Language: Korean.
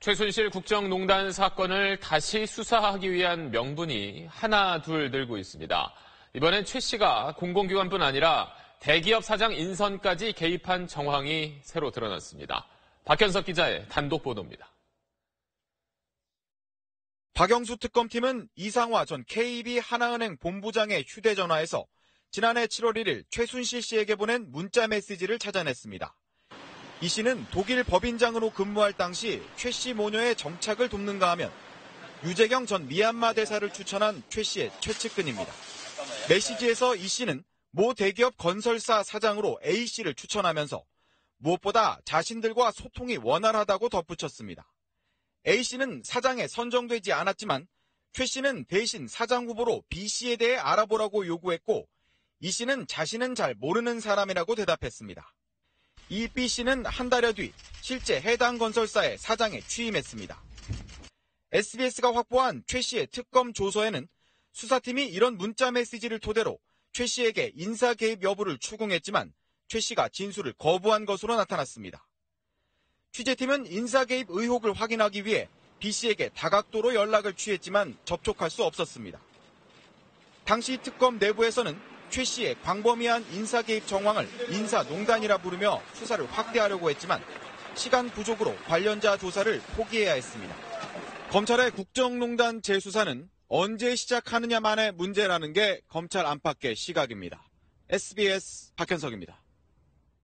최순실 국정농단 사건을 다시 수사하기 위한 명분이 하나둘 늘고 있습니다. 이번엔 최 씨가 공공기관뿐 아니라 대기업 사장 인선까지 개입한 정황이 새로 드러났습니다. 박현석 기자의 단독 보도입니다. 박영수 특검팀은 이상화 전 KB 하나은행 본부장의 휴대전화에서 지난해 7월 1일 최순실 씨에게 보낸 문자 메시지를 찾아냈습니다. 이 씨는 독일 법인장으로 근무할 당시 최 씨 모녀의 정착을 돕는가 하면 유재경 전 미얀마 대사를 추천한 최 씨의 최측근입니다. 메시지에서 이 씨는 모 대기업 건설사 사장으로 A 씨를 추천하면서 무엇보다 자신들과 소통이 원활하다고 덧붙였습니다. A 씨는 사장에 선정되지 않았지만 최 씨는 대신 사장 후보로 B 씨에 대해 알아보라고 요구했고 이 씨는 자신은 잘 모르는 사람이라고 대답했습니다. 이 B 씨는 한 달여 뒤 실제 해당 건설사의 사장에 취임했습니다. SBS가 확보한 최 씨의 특검 조서에는 수사팀이 이런 문자 메시지를 토대로 최 씨에게 인사 개입 여부를 추궁했지만 최 씨가 진술을 거부한 것으로 나타났습니다. 취재팀은 인사 개입 의혹을 확인하기 위해 B 씨에게 다각도로 연락을 취했지만 접촉할 수 없었습니다. 당시 특검 내부에서는 최 씨의 광범위한 인사 개입 정황을 인사농단이라 부르며 수사를 확대하려고 했지만 시간 부족으로 관련자 조사를 포기해야 했습니다. 검찰의 국정농단 재수사는 언제 시작하느냐만의 문제라는 게 검찰 안팎의 시각입니다. SBS 박현석입니다.